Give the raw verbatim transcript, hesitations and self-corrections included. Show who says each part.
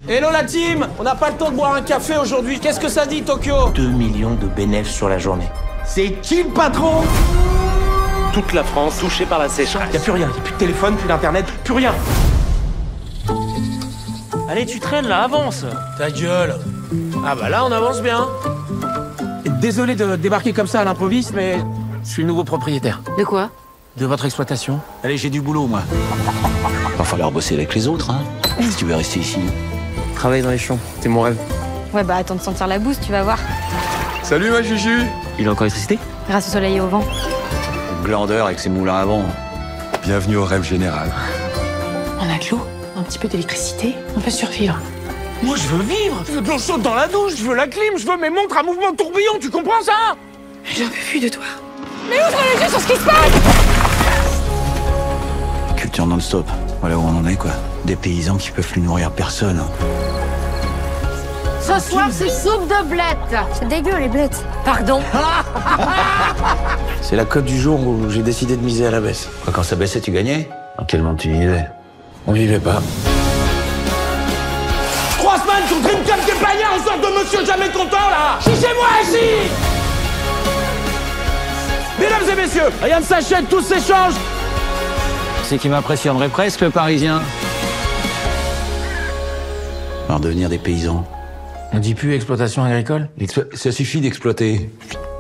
Speaker 1: Hello la team! On n'a pas le temps de boire un café aujourd'hui. Qu'est-ce que ça dit, Tokyo? deux millions de bénéfices sur la journée. C'est qui le patron?
Speaker 2: Toute la France touchée par la sécheresse.
Speaker 1: Y'a plus rien, y'a plus de téléphone, plus d'internet, plus rien.
Speaker 2: Allez, tu traînes là, avance.
Speaker 1: Ta gueule. Ah bah là, on avance bien. Désolé de débarquer comme ça à l'improviste, mais je suis le nouveau propriétaire.
Speaker 3: De quoi?
Speaker 1: De votre exploitation. Allez, j'ai du boulot, moi.
Speaker 4: Va falloir bosser avec les autres, hein, si tu veux rester ici.
Speaker 2: Travailler dans les champs, c'est mon rêve.
Speaker 3: Ouais, bah attends de sentir la bouse, tu vas voir.
Speaker 5: Salut ma Juju.
Speaker 2: Il a encore l'électricité?
Speaker 3: Grâce au soleil et au vent.
Speaker 4: Glandeur avec ses moulins à vent.
Speaker 5: Bienvenue au rêve général.
Speaker 6: On a de l'eau, un petit peu d'électricité, on peut survivre.
Speaker 1: Moi, je veux vivre. Je veux de l'eau chaude dans la douche, je veux la clim, je veux mes montres à mouvement de tourbillon, tu comprends ça?
Speaker 6: J'en peux plus de toi.
Speaker 3: Mais ouvre les yeux sur ce qui se passe!
Speaker 4: Culture non-stop. Voilà où on en est, quoi. Des paysans qui peuvent plus nourrir personne.
Speaker 3: Ce soir, c'est soupe de blettes. C'est dégueu, les blettes. Pardon?
Speaker 7: C'est la cote du jour où j'ai décidé de miser à la baisse.
Speaker 4: Quand ça baissait, tu gagnais? Dans quel monde tu vivais?
Speaker 7: On vivait pas.
Speaker 1: Trois semaines sur Dreamcast des paillards, une sorte de monsieur jamais content, là! Chichez-moi ici! Mesdames et messieurs, rien ne s'achète, tout s'échange!
Speaker 4: C'est qui m'impressionnerait presque, le Parisien. Alors devenir des paysans.
Speaker 7: On dit plus exploitation agricole?
Speaker 4: Ça suffit d'exploiter.